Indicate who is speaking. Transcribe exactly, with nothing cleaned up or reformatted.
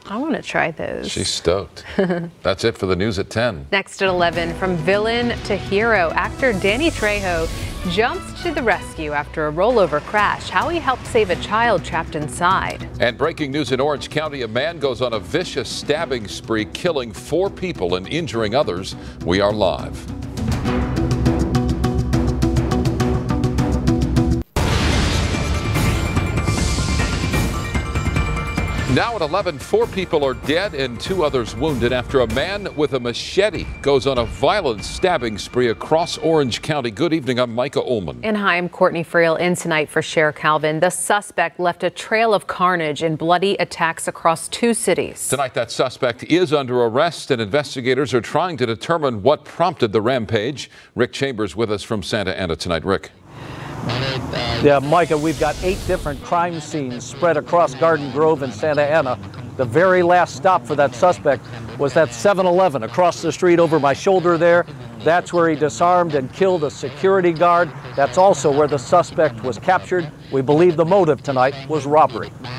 Speaker 1: I want to try those.
Speaker 2: She's stoked. That's it for the news at ten.
Speaker 1: Next at eleven, from villain to hero, actor Danny Trejo jumps to the rescue after a rollover crash. How he helped save a child trapped inside.
Speaker 2: And breaking news in Orange County, a man goes on a vicious stabbing spree, killing four people and injuring others. We are live. Now at eleven, four people are dead and two others wounded after a man with a machete goes on a violent stabbing spree across Orange County. Good evening, I'm Micah Ohlman.
Speaker 1: And hi, I'm Courtney Friel. In tonight for Cher Calvin. The suspect left a trail of carnage and bloody attacks across two cities.
Speaker 2: Tonight, that suspect is under arrest and investigators are trying to determine what prompted the rampage. Rick Chambers with us from Santa Ana tonight. Rick.
Speaker 3: Yeah, Micah, we've got eight different crime scenes spread across Garden Grove and Santa Ana. The very last stop for that suspect was that seven eleven across the street over my shoulder there. That's where he disarmed and killed a security guard. That's also where the suspect was captured. We believe the motive tonight was robbery.